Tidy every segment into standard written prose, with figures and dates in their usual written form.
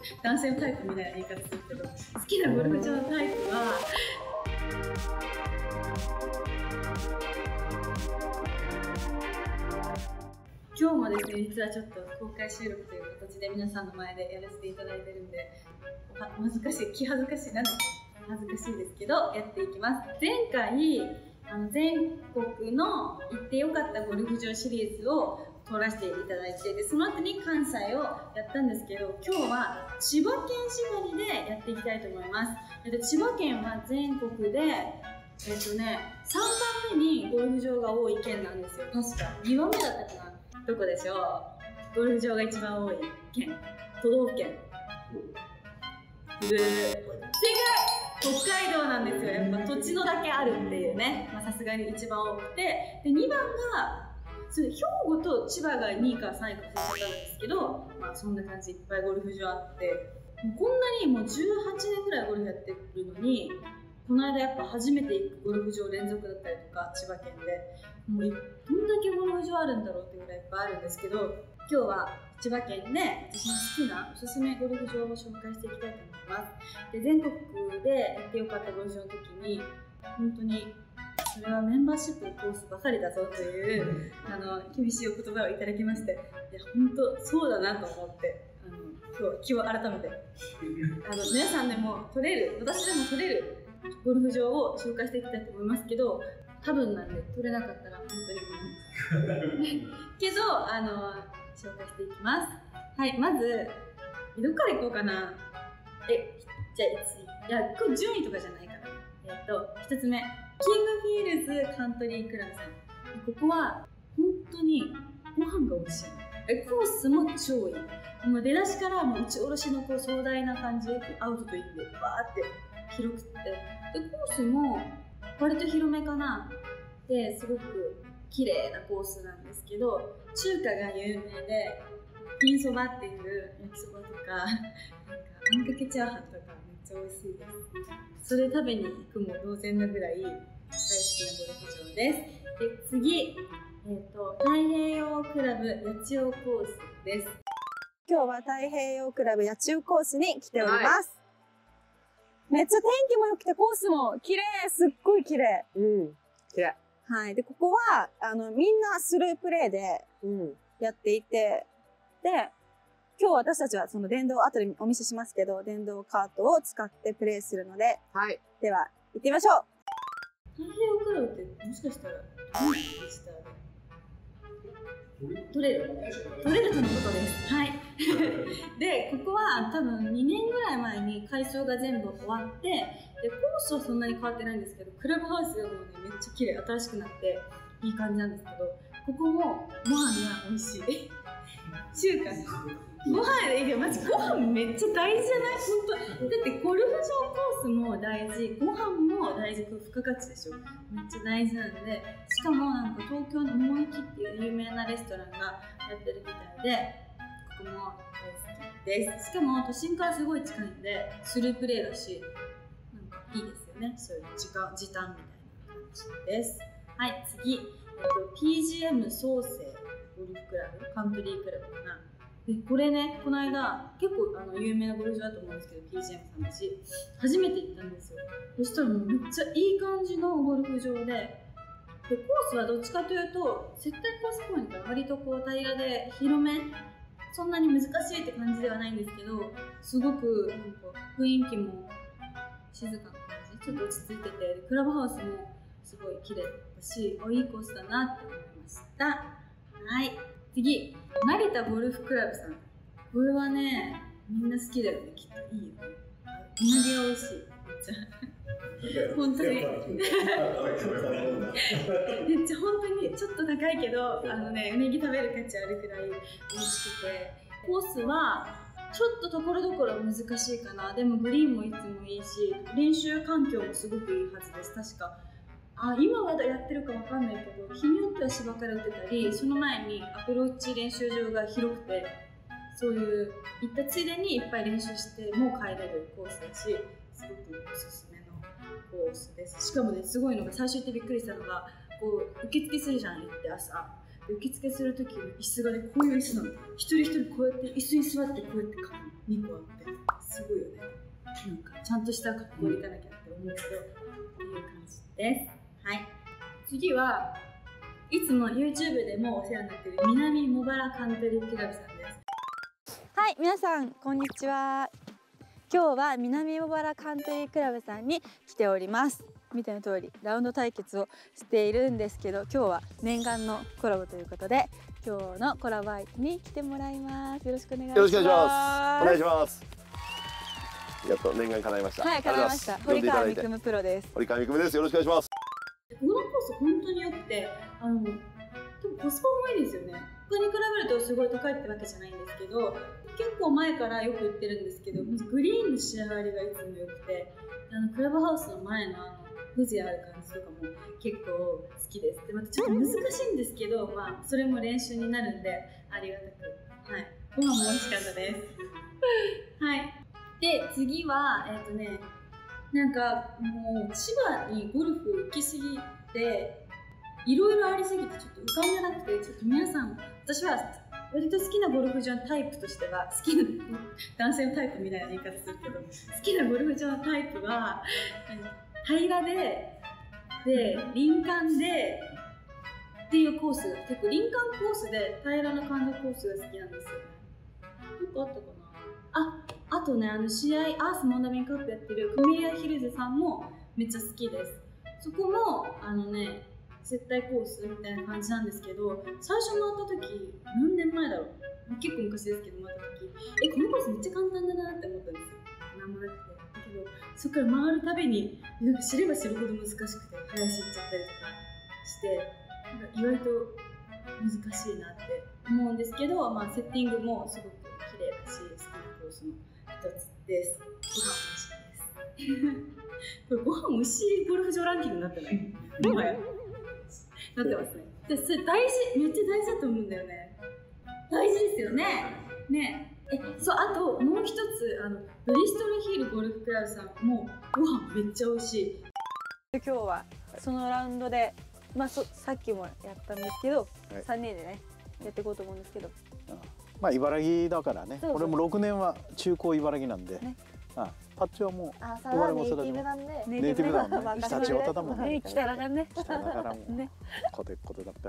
男性のタイプみたいな言い方するけど、好きなゴルフ場のタイプは今日もですね、実はちょっと公開収録という形で皆さんの前でやらせていただいてるんで、恥ずかしい、気恥ずかしい、なんだっけ、恥ずかしいですけど、やっていきます。前回、全国の行ってよかったゴルフ場シリーズを撮らせていただいて、でその後に関西をやったんですけど、今日は千葉県縛りでやっていきたいと思います。千葉県は全国で3番目にゴルフ場が多い県なんですよ。確か2番目だったかな。どこでしょう。ゴルフ場が一番多い県、都道府県。正解、北海道なんですよ。やっぱ土地のだけあるっていうね、さすがに一番多くて、で2番が兵庫と千葉が2位か3位か忘れちゃったんですけど、そんな感じ、いっぱいゴルフ場あって、こんなにもう18年ぐらいゴルフやってるのに、この間やっぱ初めて行くゴルフ場連続だったりとか、千葉県でもうどんだけゴルフ場あるんだろうっていうぐらいいっぱいあるんですけど、今日は千葉県で私の好きなおすすめゴルフ場を紹介していきたいと思います。で全国でやってよかったゴルフ場の時に、本当にそれはメンバーシップのコースばかりだぞという厳しいお言葉をいただきまして、いや本当そうだなと思って、今日気を改めて皆さんでも取れる、私でも取れるゴルフ場を紹介していきたいと思いますけど、多分なんで取れなかったら本当にごめんなさいけど紹介していきます。はい、まずどっから行こうかな。じゃあいやこれ順位とかじゃないから、1つ目、キングフィールズカントリークラブさん。ここは本当にご飯が美味しい。コースも超いい。もう出だしからもう打ち下ろしのこう壮大な感じ、アウトとインでバーって広くって、でコースも割と広めかな。ですごく綺麗なコースなんですけど、中華が有名でピンそばっていう焼きそばとか、あんかけチャーハンとかめっちゃ美味しいです。それ食べに行くも同然なぐらい大好きなゴルフ場です。で次、太平洋クラブ八千代コースです。今日は太平洋クラブ八千代コースに来ております。めっちゃ天気も良くてコースも綺麗、すっごい綺麗。 綺麗。 はい。で、ここは、みんなスループレーでやっていて、で、今日私たちはその電動、後でお見せしますけど、電動カートを使ってプレイするので、 はい。 では、行ってみましょう。太平洋クラブってもしかしたら、取れるとのことです。はい。で、ここは多分2年ぐらい前に改装が全部終わって、でコースはそんなに変わってないんですけど、クラブハウスがもうね、めっちゃ綺麗、新しくなっていい感じなんですけど、ここもご飯が美味しい。中華ご飯、マジご飯めっちゃ大事じゃない？本当。だってゴルフ場コースも大事、ご飯も大事、付加価値でしょ。めっちゃ大事なので、しかもなんか東京の桃焼っていう有名なレストランがやってるみたいで、ここも大好きです。しかも都心からすごい近いんで、スループレーだし、なんかいいですよね。そういう時短みたいな感じです。はい、次、PGM 創生ゴルフクラブ、カントリークラブかな。でこれね、この間結構有名なゴルフ場だと思うんですけど、 PGM さんだし初めて行ったんですよ。そしたらもうめっちゃいい感じのゴルフ場で、コースはどっちかというと接待コースっぽいのかな。割とこう平らで広め、そんなに難しいって感じではないんですけど、すごくなんか雰囲気も静かな感じ、ちょっと落ち着いてて、クラブハウスもすごい綺麗だし、いいコースだなって思いました。はい、次、成田ゴルフクラブさん。これはね、みんな好きだよね、きっと。いいよね。うなぎが美味しい。めっちゃ。本当に。めっちゃ本当にちょっと高いけど、うなぎ食べる価値あるくらい美味しくて。コースはちょっとところどころ難しいかな。でもグリーンもいつもいいし、練習環境もすごくいいはずです。確か。今まだやってるかわかんないけど、日によっては芝から打ってたり、その前にアプローチ練習場が広くて、そういう行ったついでにいっぱい練習してもう帰れるコースだし、すごくおすすめのコースです。しかもね、すごいのが、最初行ってびっくりしたのが、こう受付するじゃん、行って朝。受付するとき、椅子がね、こういう椅子なの。一人一人こうやって椅子に座って、こうやって2個あって。 ちゃんとした格好で行かなきゃって思うけどっていう感じです。はい、次はいつも YouTube でもお世話になっている南茂原カントリークラブさんです。 はい、皆さんこんにちは。今日は南茂原カントリークラブさんに来ております。見ての通りラウンド対決をしているんですけど、今日は念願のコラボということで、今日のコラボ相手に来てもらいます。よろしくお願いします。 よろしくお願いします。お願いします。やっと念願叶いました。 はい、叶いました。堀川未来プロです。 堀川未来です。よろしくお願いします。 このコース本当に良くて、コスパもいいですよね。他に比べるとすごい高いってわけじゃないんですけど、結構前からよく売ってるんですけど、グリーンの仕上がりがいつも良くて、クラブハウスの前の風情ある感じとかも結構好きです。でまたちょっと難しいんですけど、まあそれも練習になるんでありがたく、はい、ご飯も美味しかったです。はい。で次はなんかもう千葉にゴルフ行きすぎていろいろありすぎてちょっと浮かんでなくて、ちょっと皆さん、私は割と好きなゴルフ場のタイプとしては、好きな男性のタイプみたいな言い方するけど、好きなゴルフ場のタイプは平らで林間でっていうコース、結構林間コースで平らな感じのコースが好きなんですよね。どこあったかなあとね、試合アースモンダミンカップやってるクミリアヒルズさんもめっちゃ好きです。そこも接待コースみたいな感じなんですけど、最初回った時何年前だろう、結構昔ですけど回った時このコースめっちゃ簡単だなって思ったんですよ。何もなくて、だけどそこから回るたびになんか知れば知るほど難しくて林行っちゃったりとかして、なんか意外と難しいなって思うんですけど、まあ、セッティングもすごく綺麗だし好きなコースの一つです。ご飯美味しいですこれご飯美味しいゴルフ場ランキングになってない？もはやなってますね。でそれ大事、めっちゃ大事だと思うんだよね。大事ですよね。ね。そう、あともう一つブリストルヒールゴルフクラブさんもご飯めっちゃ美味しい。 今日はそのラウンドで、まあさっきもやったんですけど、 はい、 3人でねやっていこうと思うんですけど、 まあ茨城だからね。 そうそう、 俺も6年は中高茨城なんで、 ね、 パッチはもう生まれも育ちもネイティブだもんね。常陸太田だもんね。 北だからね。 北だからもうね、 コテコテだった。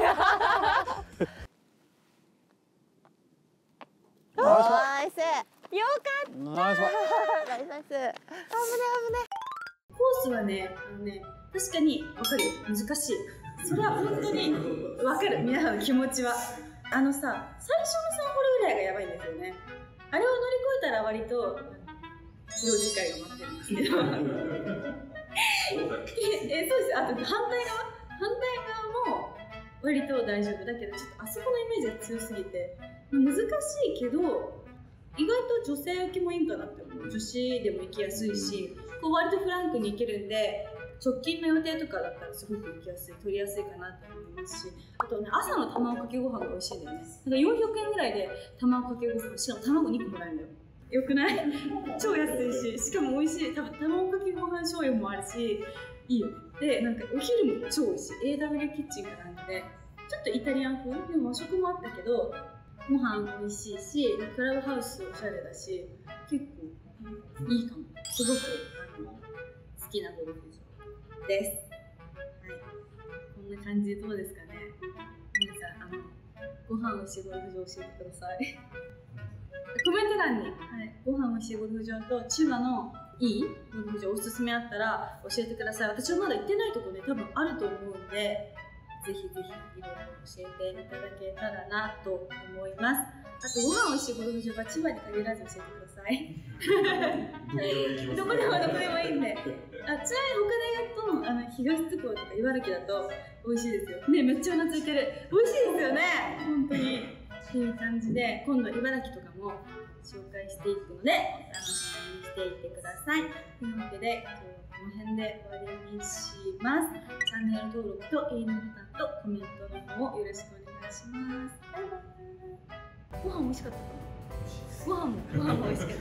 ナイス。よかった。 ナイス。 ナイスナイス。危ねコースはね、確かに分かるよ、難しい。それは本当に分かる、皆さんの気持ちは。最初の3ホールぐらいがやばいんですよね。あれを乗り越えたら割と用次会が待ってるんですけどそうです。あと反対側も割と大丈夫だけど、ちょっとあそこのイメージが強すぎて難しいけど、意外と女性受けもいいんかなって思う。女子でも行きやすいし、こう割とフランクに行けるんで、直近の予定とかだったらすごく行きやすい、取りやすいかなって思いますし、あとね、朝の卵かけご飯が美味しいんだよね。なんか400円ぐらいで卵かけご飯、しかも卵2個もらえるんだよ。よくない？超安いし、しかも美味しい。卵かけご飯醤油もあるし、いいよね。で、なんかお昼も超美味しい。AW キッチンかなんかで、ちょっとイタリアン風でも和食もあったけど、ご飯美味しいし、クラブハウスおしゃれだし、結構いいかも。すごく好きなゴルフ場です。はい、こんな感じでどうですかね。皆さんご飯美味しいゴルフ場教えてください。コメント欄に、ご飯美味しいゴルフ場と千葉のいいゴルフ場おすすめあったら教えてください。私はまだ行ってないところね、多分あると思うんで、ぜひぜひいろいろ教えていただけたらなと思います。あとご飯美味しいゴルフ場は千葉に限らず教えてください。どこでもいいんで。ちなみに他で言うと東津港とか茨城だと美味しいですよね。めっちゃうなずいてる。美味しいですよね、本当に。っていう感じで、今度茨城とかも紹介していくのでお楽しみにしていてください。というわけで今日はこの辺で終わりにします。チャンネル登録といいねボタンとコメントの方をよろしくお願いします。バイバイ。ご飯美味しかったかな。ご飯も美味しかった。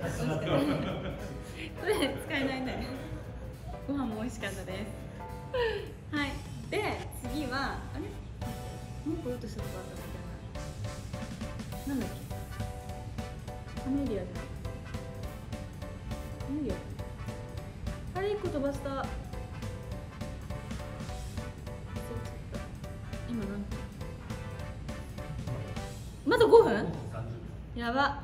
これ使えないね。ご飯も美味しかったです。はい。で次はあれ？もうこういうとしたことあったみたいな。なんだっけ？カメリアじゃない。 いいよ。あれ1個飛ばした。今何分？まだ5分？やば。